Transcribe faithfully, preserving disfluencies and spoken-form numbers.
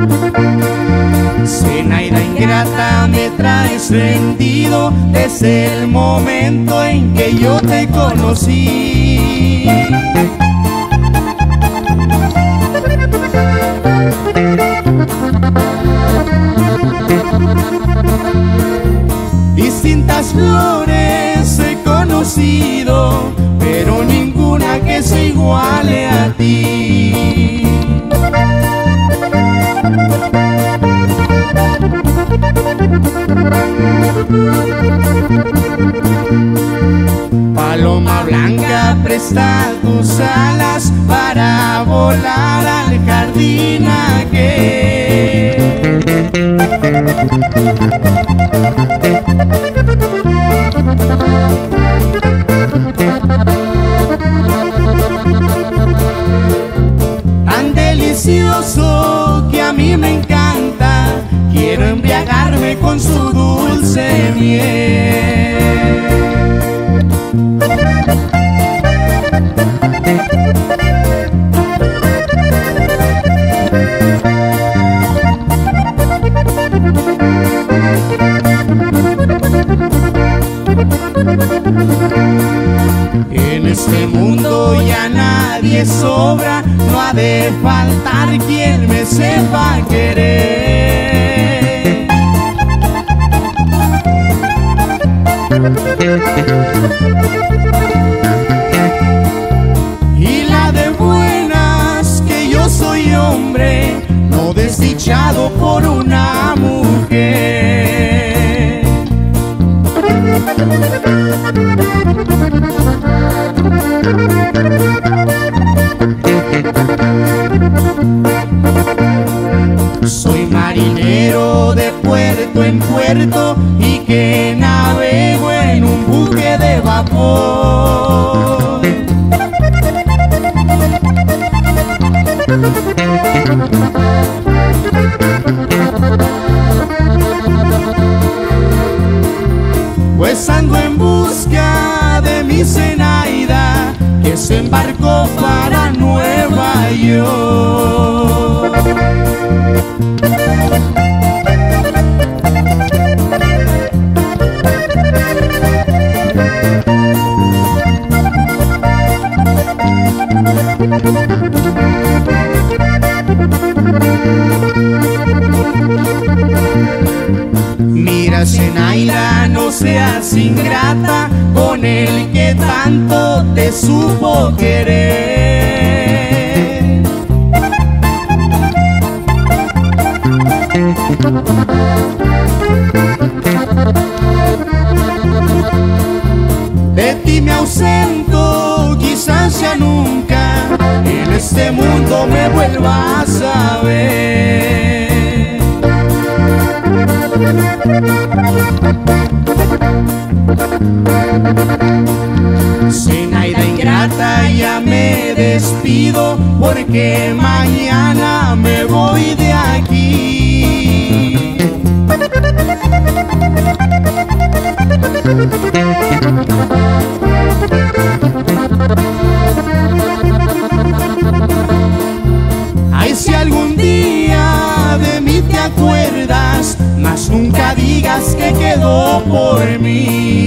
Zenaida ingrata, me traes rendido desde el momento en que yo te conocí. Distintas flores he conocido, pero ninguna que se iguale a ti. Paloma blanca, presta tus alas para volar al jardín aquel. Tan delicioso que a mí me encanta, quiero embriagarme con su dulce miel. En este mundo ya nadie sobra, no ha de faltar quien me sepa querer. Y la de buenas que yo soy hombre, no desdichado por una mujer. Soy marinero de puerto en puerto y que navego en un buque de vapor. Pues ando en busca de mi Zenaida, que se embarcó para Nueva York. Mira, Zenaida, no seas ingrata con el que tanto te supo querer. De ti me ausento, quizás ya nunca en este mundo me vuelvas a ver. Zenaida ingrata, ya me despido porque mañana me voy de aquí. Ay, si algún día de mí te acuerdas, mas nunca digas que quedó por mí.